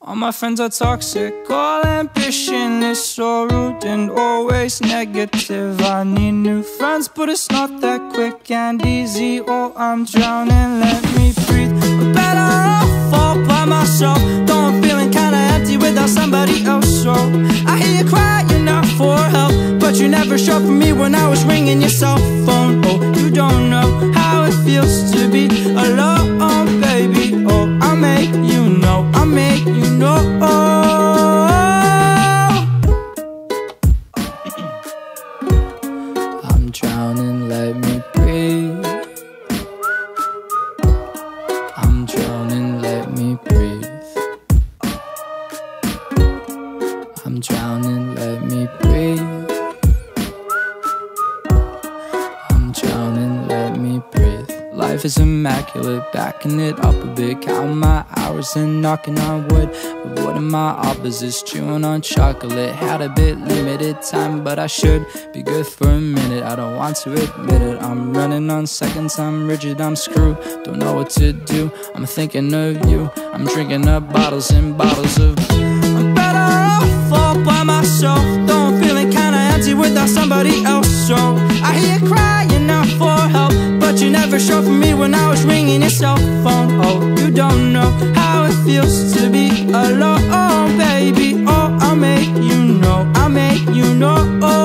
All my friends are toxic, all ambition is so rude and always negative. I need new friends, but it's not that quick and easy. Oh, I'm drowning, let me breathe. I'm better off all by myself, though I'm feeling kinda empty without somebody else. So I hear you crying out for help, but you never showed for me when I was ringing your cell phone. Oh, you don't know how it feels to be alone, baby. Oh, I'll make you know, I'll make you know. I'm drowning, let me breathe. I'm drowning, let me breathe. I'm drowning, let me breathe. I'm drowning, let me breathe. Life is immaculate, backing it up a bit, counting my hours and knocking on wood. Avoiding my opposites, chewing on chocolate. Had a bit limited time, but I should be good for a minute. I don't want to admit it, I'm running on seconds, I'm rigid, I'm screwed. Don't know what to do, I'm thinking of you. I'm drinking up bottles and bottles of. I'm better off all by myself, though I'm feeling kinda empty without somebody else. So I hear you crying out for help, but you never showed for me when I was ringing your cell phone. Oh, you don't know how it feels to be alone, baby. Oh, I'll make you know, I'll make you know.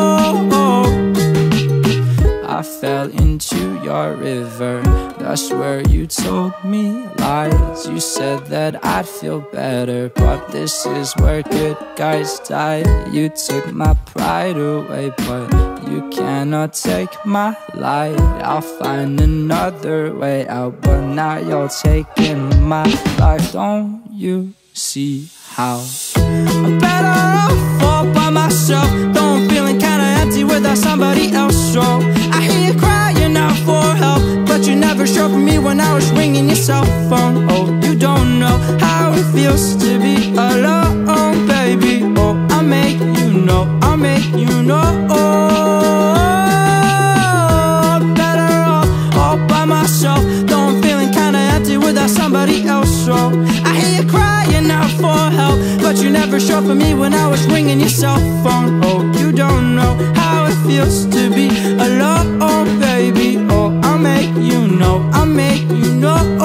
I fell into your river, that's where you told me lies. You said that I'd feel better, but this is where good guys die. You took my pride away, but you cannot take my light. I'll find another way out, but now you're taking my life. Don't you see how I'm better off all by myself, though I'm feeling kinda empty without somebody else. So I hear you crying out for help, but you never showed for me when I was ringing your cell phone. Oh, you don't know how it feels to be alone, baby. Oh, I'll make you know, I'll make you know. Better off all by myself, though I'm feeling kinda empty without somebody else. So I hear you crying out for help, but you never showed for me when I was ringing your cell phone. Oh, you don't know how it feels to be alone, baby. Oh, I'll make you know, I'll make you know.